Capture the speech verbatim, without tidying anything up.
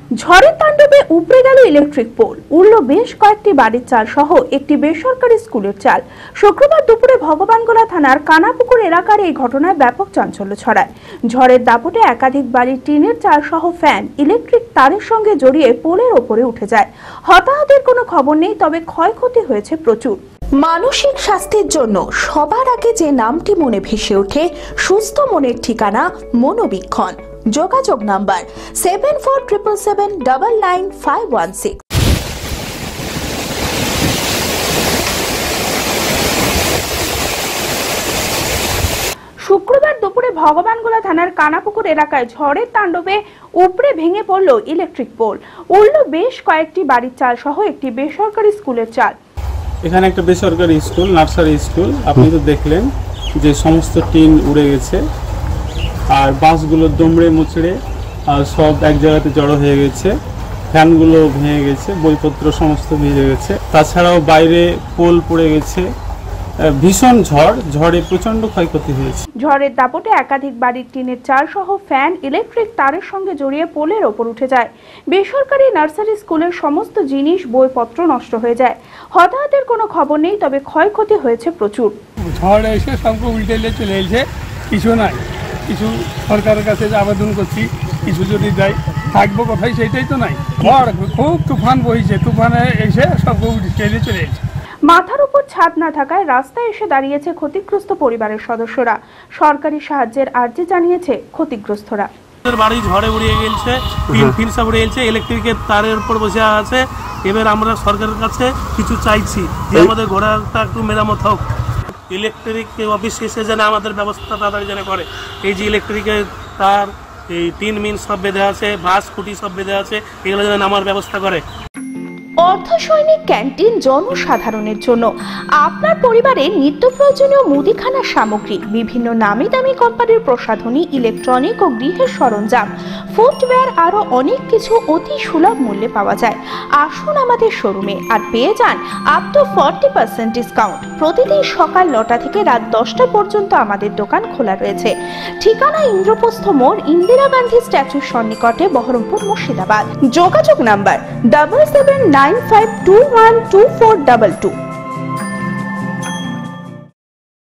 ঝড়ের তাণ্ডবে উপড়ে গেল ইলেকট্রিক পোল, উড়ল বেশ কয়েকটি বাড়ির চাল সহ একটি বেসরকারি স্কুলের চাল। শুক্রবার দুপুরে ভগবানগোলা থানার কানাপুকুর এলাকার এই ঘটনায় ব্যাপক চাঞ্চল্য ছড়ায়। ঝড়ের দাপটে একাধিক বাড়ির টিনের চাল সহ ফ্যান ইলেকট্রিক তারের সঙ্গে জড়িয়ে পোলের ওপরে উঠে যায়। হতাহতের কোনো খবর নেই, তবে ক্ষয়ক্ষতি হয়েছে প্রচুর। মানসিক স্বাস্থ্যের জন্য সবার আগে যে নামটি মনে ভেসে ওঠে, সুস্থ মনের ঠিকানা মনোবীক্ষণ। যোগাযোগ number seven four triple seven double nine five one six. শুক্রবার দুপুরে ভগবানগোলা থানার কানাপুকুর এলাকায় ঝড়ের তাণ্ডবে উপড়ে ভেঙে পড়ল ইলেকট্রিক পোল, উড়ল বেশ কয়েকটি বাড়ির চাল সহ একটি বেসরকারি স্কুলের চাল। এখানে একটা বেসরকারি স্কুল, নার্সারি স্কুল, আপনি তো দেখলেন যে সমস্ত টিন উড়ে গেছে, আর বাসগুলো দমড়ে মুচড়ে আর সব এক জায়গাতে জড়ো হয়ে গেছে, ফ্যানগুলো ভেঙে গেছে, বইপত্র সমস্ত ভিজে গেছে। তাছাড়াও বাইরে পোল পড়ে গেছে। ভীষণ ঝড়, ঝড়ে প্রচন্ড ক্ষয়ক্ষতি হয়েছে। ঝড়ের দাপটে একাধিক বাড়ির টিনের চাল সহ ফ্যান ইলেকট্রিক তারের সঙ্গে জড়িয়ে পোলের ওপর উঠে যায়। বেসরকারি নার্সারি স্কুলের সমস্ত জিনিস বইপত্র নষ্ট হয়ে যায়। হতাহতের কোনো খবর নেই, তবে ক্ষয়ক্ষতি হয়েছে প্রচুর। ঝড় এসে সবকে উল্টে চলে এসে কিছু নাই, কিছু সরকারের কাছে আবেদন করছি, কিছু যদি দেয় থাকবো কোথায় সেটাই তো নাই। ঝড় খুব তুফান বইছে, তুফানে এসে সবকে উল্টে চলে এসে। মাথার উপর ছাদ না থাকায় রাস্তায় এসে দাঁড়িয়েছে ক্ষতিগ্রস্ত পরিবারের সদস্যরা। সরকারি সাহায্যের আর্জি জানিয়েছে ক্ষতিগ্রস্তরা। বাড়ি ঝড়ে উড়িয়ে গেছে, টিন ফিন সব উড়ে গেছে, ইলেকট্রিকের তারের উপর বসে আছে। এবার আমরা সরকারের কাছে কিছু চাইছি যে আমাদের ঘোড়াটা একটু মেরামত হোক। ইলেকট্রিক অফিস এসে যেন আমাদের ব্যবস্থা তাড়াতাড়ি যেন করে। এই যে ইলেকট্রিকের তার, এই টিন মিন সব বেঁধে আছে, বাস খুঁটি সব বেঁধে আছে, এগুলো যেন আমার ব্যবস্থা করে। অর্থ সৈনিক ক্যান্টিন জনসাধারণের জন্য আপনার পরিবারের নিত্য প্রয়োজনীয় মুদিখানার সামগ্রী, বিভিন্ন নামি দামি কোম্পানির প্রসাধনী, ইলেকট্রনিক ও গৃহের সরঞ্জাম, ফুটওয়্যার, আরো অনেক কিছু অতি সুলভ মূল্যে পাওয়া যায়। আসুন আমাদের শোরুমে আর পেয়ে যান up to forty percent discount. প্রতিদিন সকাল নটা থেকে রাত দশটা পর্যন্ত আমাদের দোকান খোলা রয়েছে। ঠিকানা ইন্দ্রপ্রস্থ মোড়, ইন্দিরা গান্ধী স্ট্যাচুর সন্নিকটে, বহরমপুর, মুর্শিদাবাদ। যোগাযোগ number double seven nine five two one two four double two.